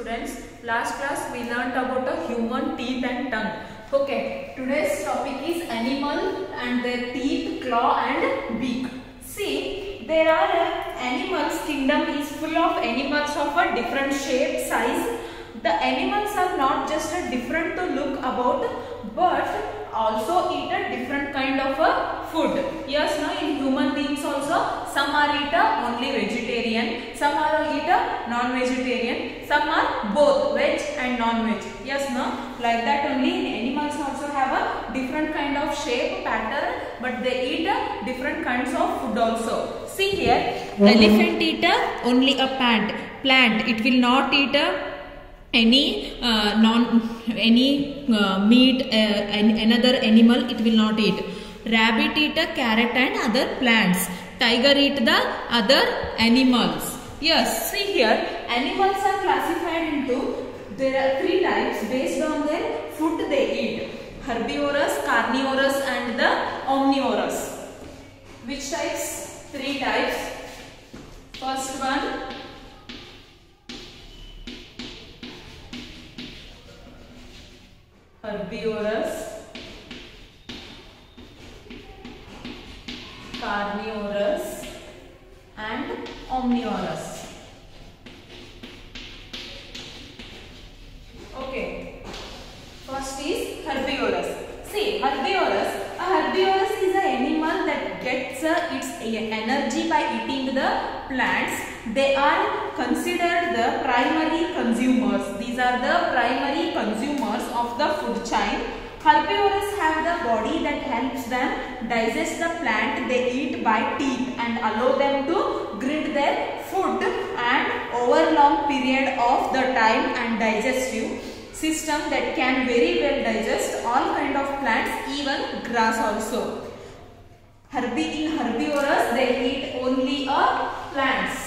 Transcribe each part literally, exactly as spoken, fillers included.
students, last class we learnt about a human teeth and tongue. Okay, today's topic is animal and their teeth, claw and beak. See, there are uh, animals kingdom is full of animals of a different shape, size. The animals are not just a different to look about, but also eat a different kind of a food. Yes, no, in human beings also, some are eat a only vegetarian, some are eat a non-vegetarian, some are both veg and non-veg. Yes, no, like that only in animals also have a different kind of shape, pattern, but they eat a different kinds of food also. See here, mm-hmm. Elephant eat a only a plant, plant. It will not eat a any uh, non any uh, meat, uh, an, another animal it will not eat. Rabbit eat a carrot and other plants. Tiger eat the other animals. Yes, see here, animals are classified into, there are three types based on their food they eat: herbivorous, carnivorous and the omnivorous. Which types? Three types. First one, herbivorous, carnivorous and omnivorous. Okay, first is herbivorous. See, herbivorous, a herbivorous is an animal that gets uh, its energy by eating the plants. They are considered the primary consumers. These are the primary consumers of the food chain. Herbivorous have the body that helps them digest the plant they eat by teeth and allow them to grind their food and over long period of the time and digestive system that can very well digest all kind of plants, even grass also. Herbi in herbivorous they eat only a plants.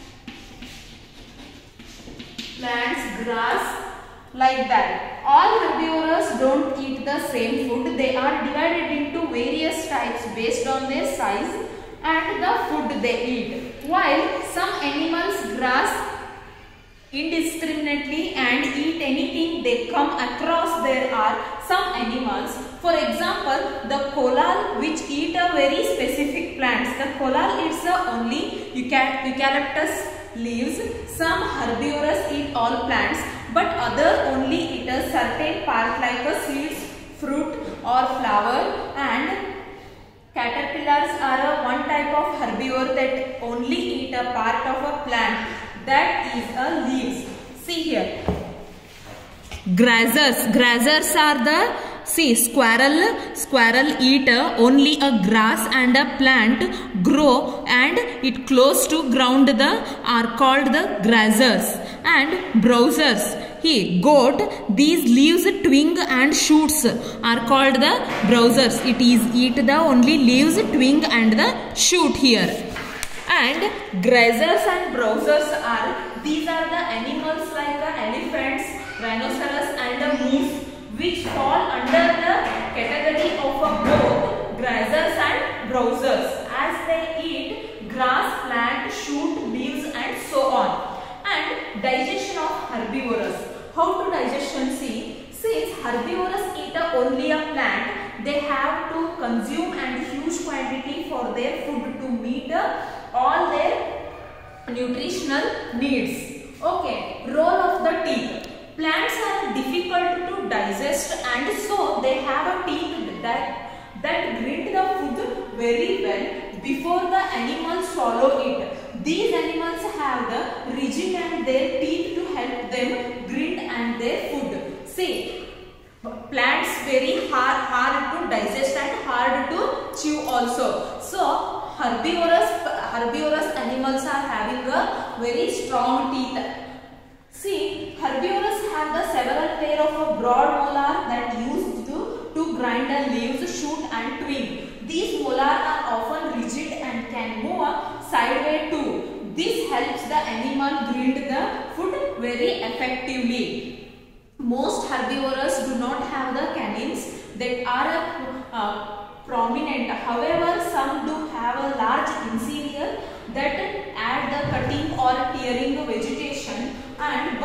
Plants, grass, like that. All herbivorous don't eat the same food. They are divided into various types based on their size and the food they eat. While some animals grass indiscriminately and eat anything they come across, there are some animals, for example the koala, which eat a very specific plants. The koala eats the only eucalyptus leaves. Some herbivorous eat all plants, but other only eat a certain part like a seeds, fruit or flower. And caterpillars are a one type of herbivore that only eat a part of a plant, that is a leaves. See here, grazers, grazers are the, see, squirrel, squirrel eat only a grass and a plant grow and it close to ground the are called the grazers. And browsers, he goat, these leaves, twig and shoots are called the browsers. It is eat the only leaves, twig and the shoot here. And grazers and browsers are, these are the animals like the elephants, rhinoceros and the moose, which fall under the category of a both grazers and browsers, as they eat grass, plant, shoot, leaves and so on. And digestion of herbivorous. How to digestion? See, since herbivorous eat only a plant, they have to consume and huge quantity for their food to meet all their nutritional needs. Okay, role of the teeth. Plants are difficult to digest and so they have a teeth that, that grind the food very well before the animals swallow it. These animals have the rigid and their teeth to help them grind and their food. See, plants very hard, hard to digest and hard to chew also. So, herbivorous, herbivorous animals are having a very strong teeth. See, herbivorous have the several pair of a broad molar that used to, to grind the leaves, shoot and twig. These molar are often rigid and can move sideways too. This helps the animal grind the food very effectively. Most herbivores do not have the canines that are uh, prominent. However, some do have a large incisor that add the cutting or tearing vegetation, and but these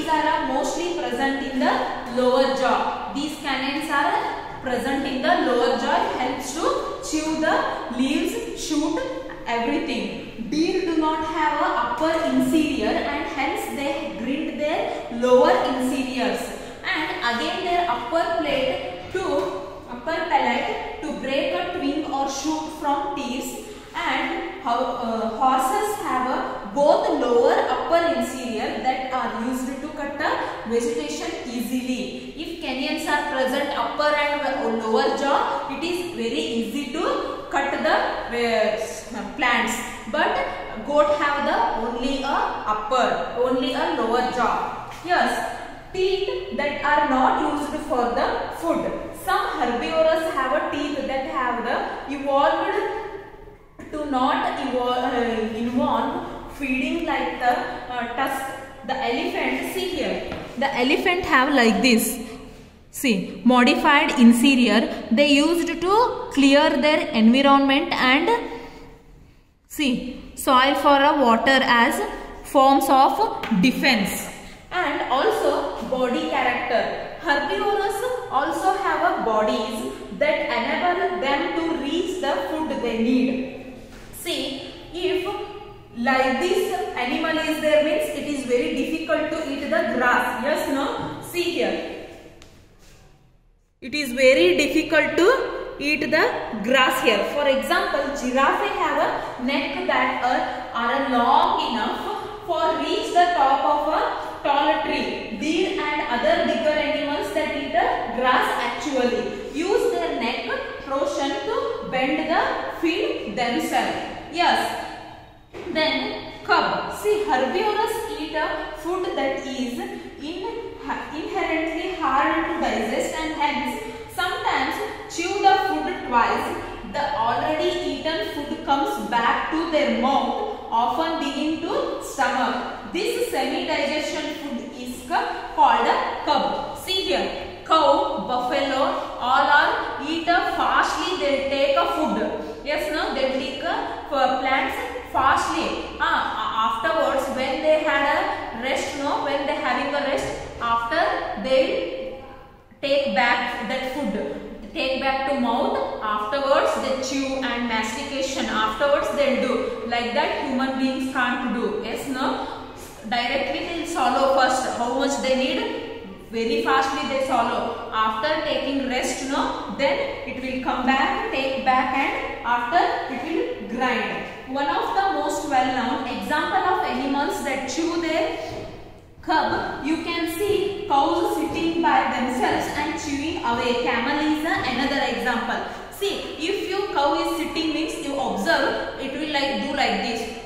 these are uh, mostly present in the lower jaw. These canines are present in the lower jaw. It helps to chew the leaves, shoot, everything. Deer do not have a upper inferior and hence they grind their lower inferiors. And again their upper plate to upper palate to break a twig or shoot from teeth. And how, uh, horses have a both lower upper inferior that are used to cut the vegetation easily. If canyons are present upper and lower jaw, it is very easy to cut the uh, plants. But goat have the only a upper, only a lower jaw. Yes, teeth that are not used for the food. Some herbivores have a teeth that have the evolved to not evolve, uh, involve feeding like the uh, tusk. The elephant, see here, the elephant have like this. See, modified inferior. They used to clear their environment and see soil for a water as forms of defense. And also body character. Herbivores also have a bodies that enable them to reach the food they need. See, if like this animal is there means it is very difficult to eat the grass. Yes, no? See here. It is very difficult to eat the grass here. For example, giraffe have a neck that are, are long enough for reach the top of a tall tree. Deer and other bigger animals that eat the grass actually use their neck torsion to bend the feed themselves. Yes. Then cub. See, herbivores eat a food that is in, inherently hard to digest and hence sometimes chew the food twice. The already eaten food comes back to their mouth, often digging to stomach. This semi-digestion food is called a cub. See here, cow, buffalo, all are eat a fastly. They take a food. Yes, no, they take a plants fastly. Ah, afterwards, when they had a rest, no, when they having a rest, after they take back that food. Take back to mouth, afterwards they chew and mastication, afterwards they do. Like that human beings can't do. Yes, no? Directly they will swallow first. How much they need? Very fastly they swallow. After taking rest, no? Then it will come back, take back and after it will grind. One of the most well-known example of animals that chew their cub, you can see cows sitting by themselves and chewing away. Camel is another example. See, if your cow is sitting means you observe, it will like do like this.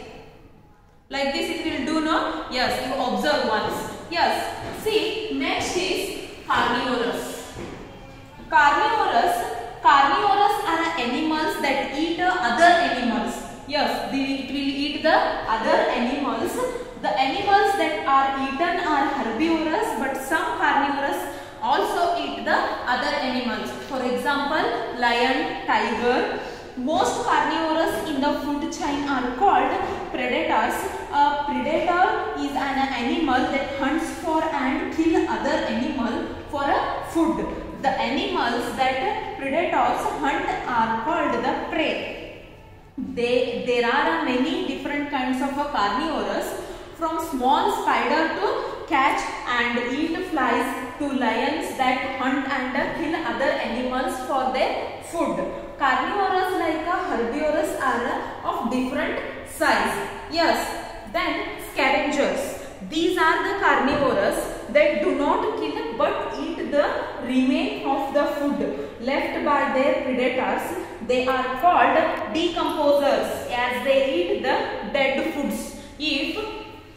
Like this it will do, no? Yes, you observe once. Yes. See, next is carnivorous. Carnivorous, carnivorous are animals that eat other animals. Yes, they, it will eat the other animals. The animals that are eaten are herbivorous, but some carnivorous also eat the other animals. For example, lion, tiger. Most carnivores in the food chain are called predators. A predator is an animal that hunts for and kills other animal for a food. The animals that predators hunt are called the prey. They, there are many different kinds of carnivores. From small spider to catch and eat flies to lions that hunt and kill other animals for their food. Carnivores like herbivores are of different size. Yes. Then scavengers. These are the carnivores that do not kill but eat the remain of the food left by their predators. They are called decomposers as they eat the dead foods. If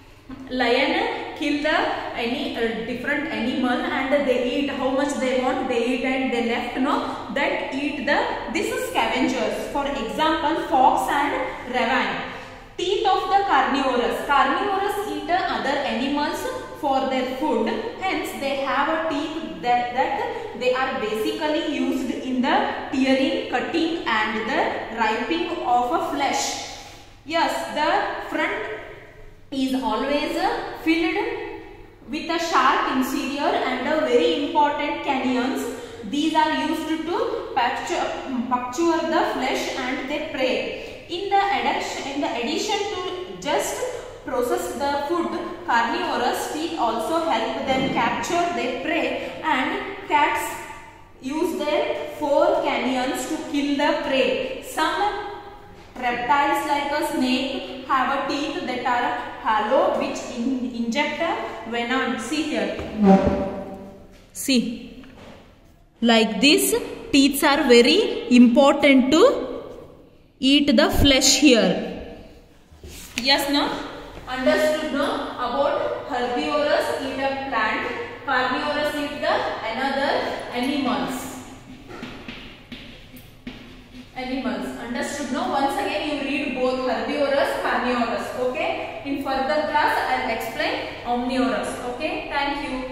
lion kill the any uh, different animal and they eat how much they want, they eat and they left, no, that eat the this is scavengers. For example, fox and raven. Teeth of the carnivorous. Carnivorous eat other animals for their food. Hence, they have a teeth that, that they are basically used in the tearing, cutting and the ripping of a flesh. Yes, the front is always filled with a sharp interior and a very important canyons. These are used to puncture, puncture the flesh and their prey. In the addition, in the addition to just process the food, carnivorous teeth also help them capture their prey, and cats use their four canyons to kill the prey. Some reptiles like a snake have a teeth that are hollow which in, inject a venom. See here. See. Like this, teeth are very important to eat the flesh here. Yes, no? Understood, no? About herbivorous eat a plant, carnivorous eat the another animals. Animals. Understood, no? Once again you read both herbivorous, carnivorous. Okay? In further class I will explain omnivorous. Okay? Thank you.